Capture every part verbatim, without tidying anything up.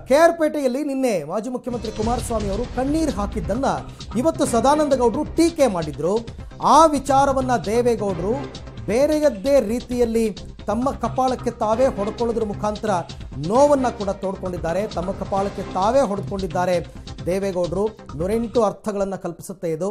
K R ಪೇಟೆಯಲ್ಲಿ ನಿನ್ನೆ ಮಾಜಿ ಮುಖ್ಯಮಂತ್ರಿ ಕುಮಾರಸ್ವಾಮಿ ಅವರು ಕಣ್ಣೀರು ಹಾಕಿದ್ದನ್ನ ಇವತ್ತು ಸದಾನಂದ ಗೌಡರು ಟೀಕೆ ಮಾಡಿದ್ರು. ಆ ವಿಚಾರವನ್ನ ದೇವೇಗೌಡರು ಬೇರೆಯದ್ದೇ ರೀತಿಯಲ್ಲಿ ತಮ್ಮ ಕಪಾಳಕ್ಕೆ ತಾವೇ ಹೊಡೆಕೊಳ್ಳೋದ್ರ ಮುಖಾಂತರ ನೋವನ್ನ ಕೂಡ ತೋಡ್ಕೊಂಡಿದ್ದಾರೆ. ತಮ್ಮ ಕಪಾಳಕ್ಕೆ ತಾವೇ ಹೊಡೆದುಕೊಂಡಿದ್ದಾರೆ ದೇವೇಗೌಡರು. ನೂರೆಂಟು ಅರ್ಥಗಳನ್ನ ಕಲ್ಪಿಸುತ್ತೆ ಇದು.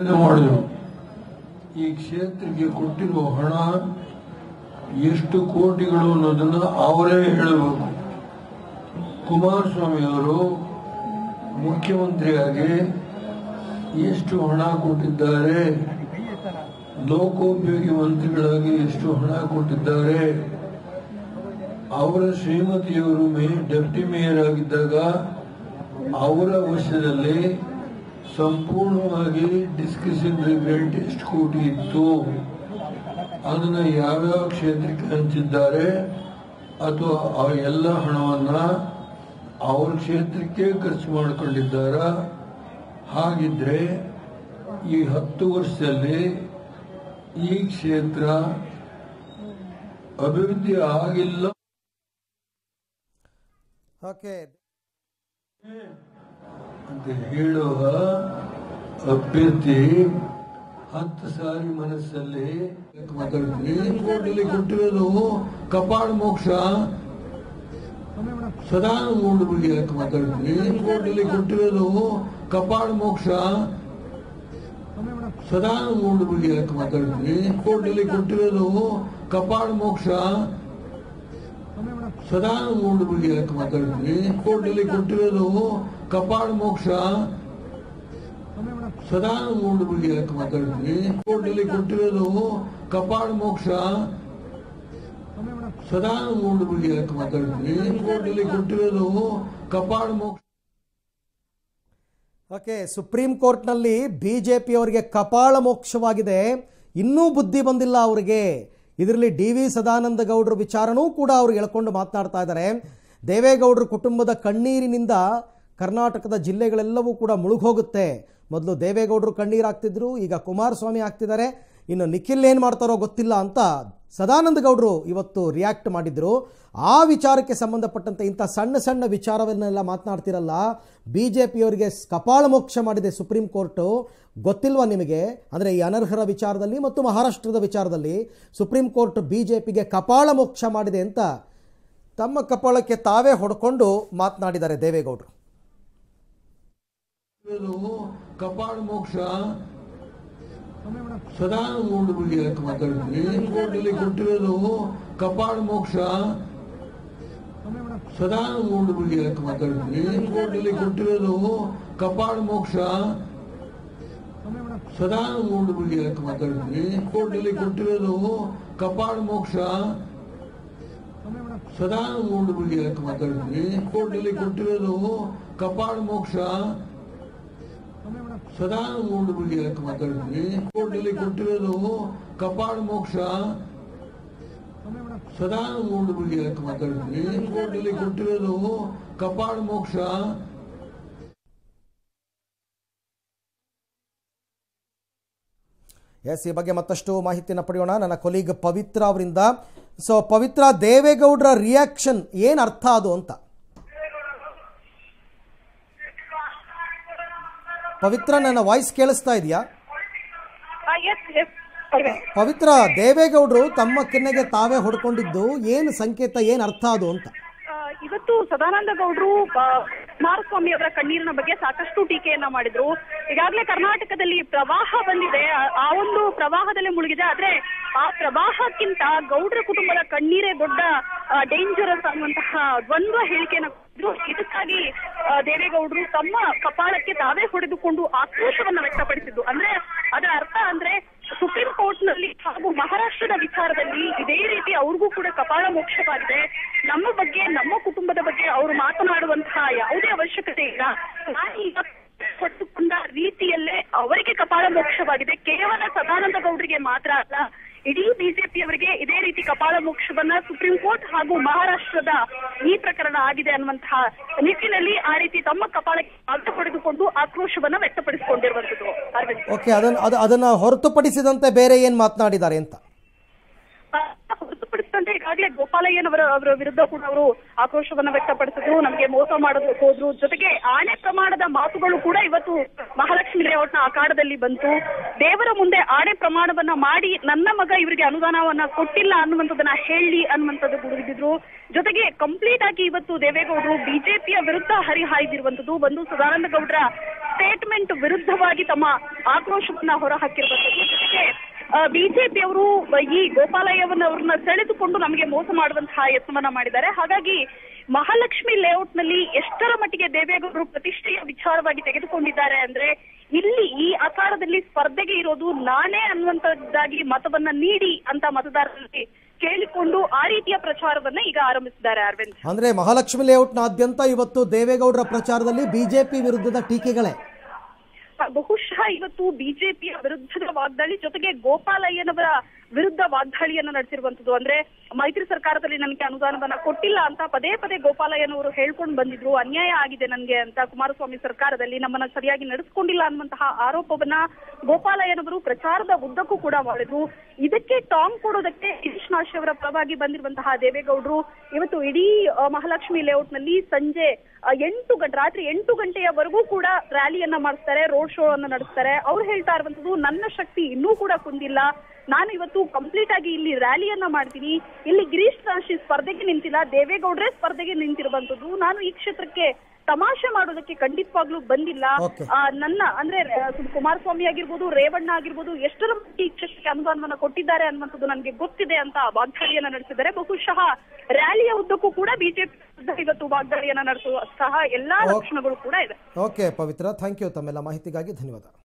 ಈ ಕ್ಷೇತ್ರಕ್ಕೆ ಕೊಟ್ಟಿರುವ ಹಣ ಎಷ್ಟು ಕೋಟಿಗಳು ಅನ್ನೋದನ್ನ ಅವರೇ ಹೇಳಬೇಕು. ಕುಮಾರಸ್ವಾಮಿ ಅವರು ಮುಖ್ಯಮಂತ್ರಿಯಾಗಿ ಎಷ್ಟು ಹಣ ಕೊಟ್ಟಿದ್ದಾರೆ, ಲೋಕೋಪಯೋಗಿ ಮಂತ್ರಿಗಳಾಗಿ ಎಷ್ಟು ಹಣ ಕೊಟ್ಟಿದ್ದಾರೆ, ಅವರ ಶ್ರೀಮತಿಯವರು ಮೇ ಡೆಪ್ಟಿ ಮೇಯರ್ ಆಗಿದ್ದಾಗ ಅವರ ವಶದಲ್ಲಿ ಸಂಪೂರ್ಣವಾಗಿ ಡಿಸ್ಕಷನ್ ಗ್ರಾಂಟ್ ಎಷ್ಟು ಕೋಟಿ ಇತ್ತು, ಅದನ್ನ ಯಾವ್ಯಾವ ಕ್ಷೇತ್ರಕ್ಕೆ ಹಂಚಿದ್ದಾರೆ ಅಥವಾ ಆ ಎಲ್ಲ ಹಣವನ್ನ ಅವ್ರ ಕ್ಷೇತ್ರಕ್ಕೆ ಖರ್ಚು ಮಾಡಿಕೊಂಡಿದ್ದಾರ? ಹಾಗಿದ್ರೆ ಈ ಹತ್ತು ವರ್ಷದಲ್ಲಿ ಈ ಕ್ಷೇತ್ರ ಅಭಿವೃದ್ಧಿ ಆಗಿಲ್ಲ ಅಂತ ಹೇಳುವ ಅಭ್ಯರ್ಥಿ ಹತ್ತು ಸಾರಿ ಮನಸ್ಸಲ್ಲಿ ಮಾತಾಡ್ತೀನಿ. ಕೋರ್ಟಲ್ಲಿ ಕೊಟ್ಟಿರೋದು ಕಪಾಳ ಮೋಕ್ಷ ಸದಾನಂದ ಬಗ್ಗೆ ಯಾಕೆ ಮಾತಾಡ್ತೀನಿ? ಕೋರ್ಟಲ್ಲಿ ಕೊಟ್ಟಿರೋದು ಕಪಾಳ ಮೋಕ್ಷ ಸದಾನಂದ ಬಗ್ಗೆ ಯಾಕೆ ಮಾತಾಡ್ತೀನಿ? ಕೋರ್ಟಲ್ಲಿ ಕೊಟ್ಟಿರೋದು ಕಪಾಳ ಮೋಕ್ಷ ಸದಾನಂದ ಬಗ್ಗೆ ಯಾಕೆ ಮಾತಾಡ್ತೀನಿ? ಕೋರ್ಟಲ್ಲಿ ಕೊಟ್ಟಿರೋದು ಕಪಾಳ ಮೋಕ್ಷ ಸದಾನಂದ ಬಗ್ಗೆ ಯಾಕೆ ಮಾತಾಡ್ತೀನಿ? ಕೋರ್ಟಲ್ಲಿ ಕೊಟ್ಟಿರೋದು ಕಪಾಳ ಮೋಕ್ಷ ಸದಾನಂದ ಬಗ್ಗೆ ಯಾಕೆ ಮಾತಾಡ್ತೀನಿ? ಕೋರ್ಟಲ್ಲಿ ಕೊಟ್ಟಿರೋದು ಕಪಾಳ ಮೋಕ್ಷ. ಓಕೆ, ಸುಪ್ರೀಂ ಕೋರ್ಟ್ನಲ್ಲಿ ಬಿಜೆಪಿ ಅವರಿಗೆ ಕಪಾಳ ಮೋಕ್ಷವಾಗಿದೆ. ಇನ್ನೂ ಬುದ್ಧಿ ಬಂದಿಲ್ಲ ಅವರಿಗೆ. ಇದರಲ್ಲಿ ಡಿ ವಿ ಸದಾನಂದ ಗೌಡರ ವಿಚಾರನೂ ಕೂಡ ಅವರು ಎಳ್ಕೊಂಡು ಮಾತನಾಡ್ತಾ ಇದ್ದಾರೆ. ದೇವೇಗೌಡರ ಕುಟುಂಬದ ಕಣ್ಣೀರಿನಿಂದ ಕರ್ನಾಟಕದ ಜಿಲ್ಲೆಗಳೆಲ್ಲವೂ ಕೂಡ ಮುಳುಗೋಗುತ್ತೆ. ಮೊದಲು ದೇವೇಗೌಡರು ಕಣ್ಣೀರು ಹಾಕ್ತಿದ್ರು, ಈಗ ಕುಮಾರಸ್ವಾಮಿ ಆಗ್ತಿದ್ದಾರೆ. ಇನ್ನು ನಿಖಿಲ್ ಏನು ಮಾಡ್ತಾರೋ ಗೊತ್ತಿಲ್ಲ ಅಂತ ಸದಾನಂದ ಗೌಡರು ಇವತ್ತು ರಿಯಾಕ್ಟ್ ಮಾಡಿದ್ರು. ಆ ವಿಚಾರಕ್ಕೆ ಸಂಬಂಧಪಟ್ಟಂತೆ ಇಂಥ ಸಣ್ಣ ಸಣ್ಣ ವಿಚಾರವನ್ನೆಲ್ಲ ಮಾತನಾಡ್ತಿರಲ್ಲ. ಬಿ ಜೆ ಪಿಯವರಿಗೆ ಕಪಾಳ ಮೋಕ್ಷ ಮಾಡಿದೆ ಸುಪ್ರೀಂ ಕೋರ್ಟು. ಗೊತ್ತಿಲ್ವಾ ನಿಮಗೆ? ಅಂದರೆ ಈ ಅನರ್ಹರ ವಿಚಾರದಲ್ಲಿ ಮತ್ತು ಮಹಾರಾಷ್ಟ್ರದ ವಿಚಾರದಲ್ಲಿ ಸುಪ್ರೀಂ ಕೋರ್ಟ್ ಬಿ ಜೆ ಪಿಗೆ ಕಪಾಳ ಮೋಕ್ಷ ಮಾಡಿದೆ ಅಂತ ತಮ್ಮ ಕಪಾಳಕ್ಕೆ ತಾವೇ ಹೊಡ್ಕೊಂಡು ಮಾತನಾಡಿದ್ದಾರೆ ದೇವೇಗೌಡರು. ಕಪಾಳ ಮೋಕ್ಷ ಸದಾನಂದ ಬಗ್ಗೆ ಯಾಕೆ ಮಾತಾಡ್ತೀನಿ? ಕೋರ್ಟಲ್ಲಿ ಕೊಟ್ಟಿರೋದು ಕಪಾಳ ಮೋಕ್ಷ ಸದಾನಂದ ಬಗ್ಗೆ ಯಾಕೆ ಮಾತಾಡ್ತೀನಿ? ಕೋರ್ಟಲ್ಲಿ ಕೊಟ್ಟಿರೋದು ಕಪಾಳ ಮೋಕ್ಷ ಸದಾನಂದ ಬಗ್ಗೆ ಯಾಕೆ ಮಾತಾಡ್ತೀನಿ? ಕೋರ್ಟಲ್ಲಿ ಕೊಟ್ಟಿರೋದು ಕಪಾಳ ಮೋಕ್ಷ ಸದಾನಂದ ಬಗ್ಗೆ ಯಾಕೆ ಮಾತಾಡ್ತೀನಿ? ಕೋರ್ಟಲ್ಲಿ ಕೊಟ್ಟಿರೋದು ಕಪಾಳ ಮೋಕ್ಷ ಸದಾನಂದ ಬಗ್ಗೆ ಯಾಕೆ ಮಾತಾಡ್ತೀನಿ? ಕೋರ್ಟಲ್ಲಿ ಕೊಟ್ಟಿರೋದು ಕಪಾಳ ಮೋಕ್ಷ ಸದಾನಂದ ಬಗ್ಗೆ ಯಾಕೆ ಮಾತಾಡ್ತೀನಿ? ಕೋರ್ಟಲ್ಲಿ ಕೊಟ್ಟಿರೋದು ಕಪಾಳ ಮೋಕ್ಷ. ಎಸ್, ಈ ಬಗ್ಗೆ ಮತ್ತಷ್ಟು ಮಾಹಿತಿಯನ್ನು ಪಡೆಯೋಣ ನನ್ನ ಕೊಲೀಗ್ ಪವಿತ್ರ ಅವರಿಂದ. ಸೊ ಪವಿತ್ರ, ದೇವೇಗೌಡರ ರಿಯಾಕ್ಷನ್ ಏನು ಅರ್ಥ ಅದು ಅಂತ? ಪವಿತ್ರ, ನನ್ನ ವಾಯ್ಸ್ ಕೇಳಿಸ್ತಾ ಇದೆಯಾ? ಪವಿತ್ರ, ದೇವೇಗೌಡರು ತಮ್ಮ ಕೆನ್ನೆಗೆ ತಾವೇ ಹೊಡ್ಕೊಂಡಿದ್ದು ಏನು ಸಂಕೇತ, ಏನು ಅರ್ಥ ಅದು ಅಂತ? ಇವತ್ತು ಸದಾನಂದ ಗೌಡರು ಕುಮಾರಸ್ವಾಮಿ ಅವರ ಕಣ್ಣೀರಿನ ಬಗ್ಗೆ ಸಾಕಷ್ಟು ಟೀಕೆಯನ್ನ ಮಾಡಿದ್ರು. ಈಗಾಗಲೇ ಕರ್ನಾಟಕದಲ್ಲಿ ಪ್ರವಾಹ ಬಂದಿದೆ, ಆ ಒಂದು ಪ್ರವಾಹದಲ್ಲಿ ಮುಳುಗಿದೆ. ಆದ್ರೆ ಆ ಪ್ರವಾಹಕ್ಕಿಂತ ಗೌಡರ ಕುಟುಂಬದ ಕಣ್ಣೀರೇ ದೊಡ್ಡ ಡೇಂಜರಸ್ ಅನ್ನುವಂತಹ ದ್ವಂದ್ವ ಹೇಳಿಕೆಯನ್ನ ಕೊಟ್ಟಿದ್ರು. ಇದಕ್ಕಾಗಿ ದೇವೇಗೌಡರು ತಮ್ಮ ಕಪಾಳಕ್ಕೆ ತಾವೇ ಹೊಡೆದುಕೊಂಡು ಆಕ್ರೋಶವನ್ನ ವ್ಯಕ್ತಪಡಿಸಿದ್ದು. ಅಂದ್ರೆ ಅದರ ಅರ್ಥ ಅಂದ್ರೆ ಸುಪ್ರೀಂ ಕೋರ್ಟ್ ನಲ್ಲಿ ಹಾಗೂ ಮಹಾರಾಷ್ಟ್ರದ ವಿಚಾರದಲ್ಲಿ ಇದೇ ರೀತಿ ಅವ್ರಿಗೂ ಕೂಡ ಕಪಾಳ ಮೋಕ್ಷವಾಗಿದೆ. ನಮ್ಮ ಬಗ್ಗೆ, ನಮ್ಮ ಕುಟುಂಬದ ಬಗ್ಗೆ ಅವರು ಮಾತನಾಡುವಂತಹ ಯಾವುದೇ ಅವಶ್ಯಕತೆ ಇಲ್ಲ. ನಾನೀಗ ಪಟ್ಟುಕೊಂಡ ರೀತಿಯಲ್ಲೇ ಅವರಿಗೆ ಕಪಾಳ ಮೋಕ್ಷವಾಗಿದೆ. ಕೇವಲ ಸದಾನಂದ ಗೌಡರಿಗೆ ಮಾತ್ರ ಅಲ್ಲ, ಇಡೀ ಬಿಜೆಪಿಯವರಿಗೆ ಇದೇ ರೀತಿ ಕಪಾಳ ಮೋಕ್ಷವನ್ನ ಸುಪ್ರೀಂ ಕೋರ್ಟ್ ಹಾಗೂ ಮಹಾರಾಷ್ಟ್ರದ ಈ ಪ್ರಕರಣ ಆಗಿದೆ ಅನ್ನುವಂತಹ ನಿಟ್ಟಿನಲ್ಲಿ ಆ ರೀತಿ ತಮ್ಮ ಕಪಾಳಕ್ಕೆ ಅರ್ಥ ಪಡೆದುಕೊಂಡು ಆಕ್ರೋಶವನ್ನ ವ್ಯಕ್ತಪಡಿಸಿಕೊಂಡಿರುವಂತದ್ದು. ಓಕೆ, ಅದನ್ನ ಅದನ್ನ ಹೊರತುಪಡಿಸಿದಂತೆ ಬೇರೆ ಏನ್ ಮಾತನಾಡಿದ್ದಾರೆ ಅಂತ? ಹೊರತುಪಡಿಸಿದಂತೆ ಈಗಾಗಲೇ ಗೋಪಾಲಯ್ಯನವರ ಅವರ ವಿರುದ್ಧ ಕೂಡ ಅವರು ಆಕ್ರೋಶವನ್ನ ವ್ಯಕ್ತಪಡಿಸಿದ್ರು, ನಮಗೆ ಮೋಸ ಮಾಡೋದಕ್ಕೆ ಹೋದ್ರು. ಜೊತೆಗೆ ಆಣೆ ಪ್ರಮಾಣದ ಮಾತುಗಳು ಕೂಡ ಇವತ್ತು ಮಹಾಲಕ್ಷ್ಮಿ ಲೇಔಟ್ನ ಅಖಾಡದಲ್ಲಿ ಬಂತು. ದೇವರ ಮುಂದೆ ಆಣೆ ಪ್ರಮಾಣವನ್ನ ಮಾಡಿ ನನ್ನ ಮಗ ಇವರಿಗೆ ಅನುದಾನವನ್ನ ಕೊಟ್ಟಿಲ್ಲ ಅನ್ನುವಂಥದ್ದನ್ನ ಹೇಳಿ ಅನ್ನುವಂಥದ್ದು ಗುಡುಗಿದ್ರು. ಜೊತೆಗೆ ಕಂಪ್ಲೀಟ್ ಆಗಿ ಇವತ್ತು ದೇವೇಗೌಡರು ಬಿಜೆಪಿಯ ವಿರುದ್ಧ ಹರಿಹಾಯ್ದಿರುವಂತದ್ದು, ಒಂದು ಸದಾನಂದ ಗೌಡರ ಸ್ಟೇಟ್ಮೆಂಟ್ ವಿರುದ್ಧವಾಗಿ ತಮ್ಮ ಆಕ್ರೋಶವನ್ನ ಹೊರಹಾಕಿರುವಂತದ್ದು. ಜೊತೆಗೆ ಬಿಜೆಪಿಯವರು ಈ ಗೋಪಾಲಯ್ಯವನ್ನವ್ರನ್ನ ಸೆಳೆದುಕೊಂಡು ನಮಗೆ ಮೋಸ ಮಾಡುವಂತಹ ಯತ್ನವನ್ನ ಮಾಡಿದ್ದಾರೆ. ಹಾಗಾಗಿ ಮಹಾಲಕ್ಷ್ಮಿ ಲೇಔಟ್ ನಲ್ಲಿ ಎಷ್ಟರ ಮಟ್ಟಿಗೆ ದೇವೇಗೌಡರು ಪ್ರತಿಷ್ಠೆಯ ವಿಚಾರವಾಗಿ ತೆಗೆದುಕೊಂಡಿದ್ದಾರೆ ಅಂದ್ರೆ, ಇಲ್ಲಿ ಈ ಅಖಾಡದಲ್ಲಿ ಸ್ಪರ್ಧೆಗೆ ಇರೋದು ನಾನೇ ಅನ್ನುವಂಥದ್ದಾಗಿ ಮತವನ್ನ ನೀಡಿ ಅಂತ ಮತದಾರರಲ್ಲಿ ಕೇಳಿಕೊಂಡು ಆ ರೀತಿಯ ಪ್ರಚಾರವನ್ನ ಈಗ ಆರಂಭಿಸಿದ್ದಾರೆ. ಅರವಿಂದ್, ಅಂದ್ರೆ ಮಹಾಲಕ್ಷ್ಮಿ ಲೇಔಟ್ನಾದ್ಯಂತ ಇವತ್ತು ದೇವೇಗೌಡರ ಪ್ರಚಾರದಲ್ಲಿ ಬಿಜೆಪಿ ವಿರುದ್ಧದ ಟೀಕೆಗಳೇ. ಬಹುಶಃ ಇವತ್ತು ಬಿಜೆಪಿಯ ವಿರುದ್ಧದ ವಾಗ್ದಾಳಿ ಜೊತೆಗೆ ಗೋಪಾಲಯ್ಯನವರ ವಿರುದ್ಧ ವಾಗ್ದಾಳಿಯನ್ನ ನಡೆಸಿರುವಂತದ್ದು. ಅಂದ್ರೆ ಮೈತ್ರಿ ಸರ್ಕಾರದಲ್ಲಿ ನನಗೆ ಅನುದಾನವನ್ನ ಕೊಟ್ಟಿಲ್ಲ ಅಂತ ಪದೇ ಪದೇ ಗೋಪಾಲಯ್ಯನವರು ಹೇಳ್ಕೊಂಡು ಬಂದಿದ್ರು, ಅನ್ಯಾಯ ಆಗಿದೆ ನನಗೆ ಅಂತ, ಕುಮಾರಸ್ವಾಮಿ ಸರ್ಕಾರದಲ್ಲಿ ನಮ್ಮನ್ನ ಸರಿಯಾಗಿ ನಡೆಸ್ಕೊಂಡಿಲ್ಲ ಅನ್ನುವಂತಹ ಆರೋಪವನ್ನ ಗೋಪಾಲಯ್ಯನವರು ಪ್ರಚಾರದ ಉದ್ದಕ್ಕೂ ಕೂಡ ಮಾಡಿದ್ರು. ಇದಕ್ಕೆ ಟಾಂಗ್ ಕೊಡೋದಕ್ಕೆ ಗಿರೀಶ್ ನಾಶ್ ಅವರ ಪರವಾಗಿ ಬಂದಿರುವಂತಹ ದೇವೇಗೌಡರು ಇವತ್ತು ಇಡೀ ಮಹಾಲಕ್ಷ್ಮಿ ಲೇಔಟ್ ನಲ್ಲಿ ಸಂಜೆ ಎಂಟು ಗಂಟೆ ರಾತ್ರಿ ಎಂಟು ಗಂಟೆಯವರೆಗೂ ಕೂಡ ರ್ಯಾಲಿಯನ್ನ ಮಾಡಿಸ್ತಾರೆ, ರೋಡ್ ಶೋ ಅನ್ನ ನಡೆಸ್ತಾರೆ. ಅವ್ರು ಹೇಳ್ತಾ ಇರುವಂತದ್ದು, ನನ್ನ ಶಕ್ತಿ ಇನ್ನೂ ಕೂಡ ಕುಂದಿಲ್ಲ, ನಾನು ಇವತ್ತು ಕಂಪ್ಲೀಟ್ ಆಗಿ ಇಲ್ಲಿ ರ್ಯಾಲಿಯನ್ನ ಮಾಡ್ತೀನಿ, ಇಲ್ಲಿ ಗಿರೀಶ್ ರಾಶಿ ಸ್ಪರ್ಧೆಗೆ ನಿಂತಿಲ್ಲ, ದೇವೇಗೌಡರೇ ಸ್ಪರ್ಧೆಗೆ ನಿಂತಿರುವಂತದ್ದು, ನಾನು ಈ ಕ್ಷೇತ್ರಕ್ಕೆ ತಮಾಷೆ ಮಾಡೋದಕ್ಕೆ ಖಂಡಿತವಾಗ್ಲೂ ಬಂದಿಲ್ಲ. ನನ್ನ ಅಂದ್ರೆ ಕುಮಾರಸ್ವಾಮಿ ಆಗಿರ್ಬೋದು, ರೇವಣ್ಣ ಆಗಿರ್ಬೋದು, ಎಷ್ಟರ ಮಟ್ಟಿಗೆ ಈ ಕ್ಷೇತ್ರಕ್ಕೆ ಅನುದಾನವನ್ನ ಕೊಟ್ಟಿದ್ದಾರೆ ಅನ್ನುವಂಥದ್ದು ನನಗೆ ಗೊತ್ತಿದೆ ಅಂತ ವಾಗ್ದಾಳಿಯನ್ನ ನಡೆಸಿದ್ದಾರೆ. ಬಹುಶಃ ರ್ಯಾಲಿಯ ಉದ್ದಕ್ಕೂ ಕೂಡ ಬಿಜೆಪಿ ಇವತ್ತು ವಾಗ್ದಾಳಿಯನ್ನ ನಡೆಸುವ ಸಹ ಎಲ್ಲಾ ಲಕ್ಷಣಗಳು ಕೂಡ ಇದೆ. Okay Pavitra, thank you. ತಮ್ಮೆಲ್ಲ ಮಾಹಿತಿಗಾಗಿ ಧನ್ಯವಾದ.